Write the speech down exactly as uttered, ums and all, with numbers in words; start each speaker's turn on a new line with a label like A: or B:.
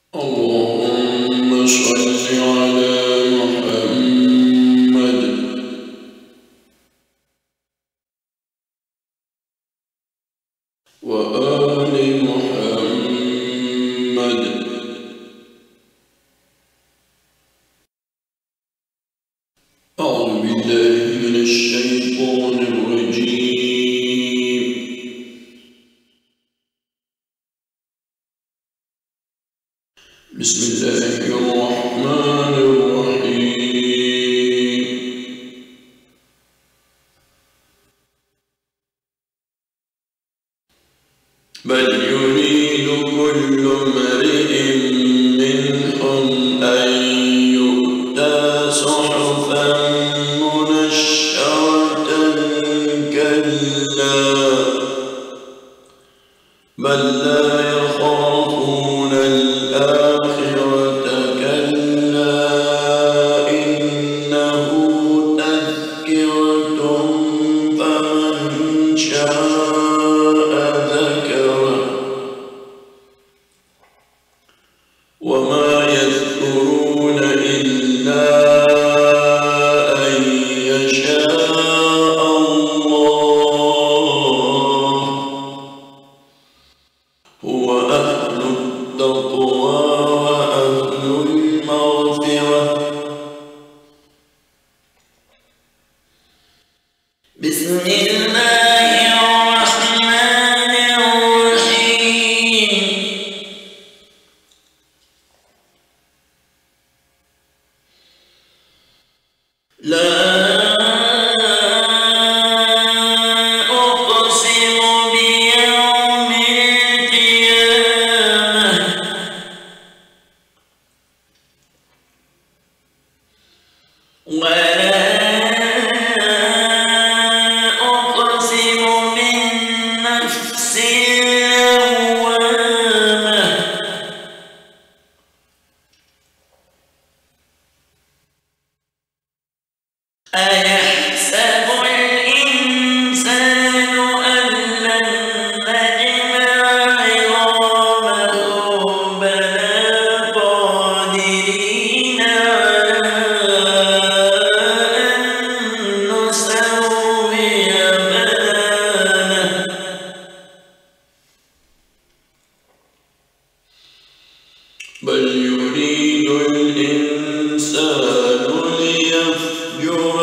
A: اللهم صل على محمد وآل محمد. أعوذ بالله من الشيطان الرجيم. بسم الله الرحمن الرحيم. بل يريد كل امرئ منهم أن يؤتى صحفا منشرة كلا بل لا يخافون الآخرة كلا إنه تذكرة فمن شاء ذكره وما يذكرون إلا أن يشاء الله هو أهل التقوى وأهل المغفرة. بسم الله الرحمن الرحيم. لا أقسم بيوم القيامة ولا أقسم بالنفس اللوامة أيحسب الإنسان أن لن نجمع عظامه بلى قادرين على أن نسوي بنانه بل يريد الإنسان ليفجر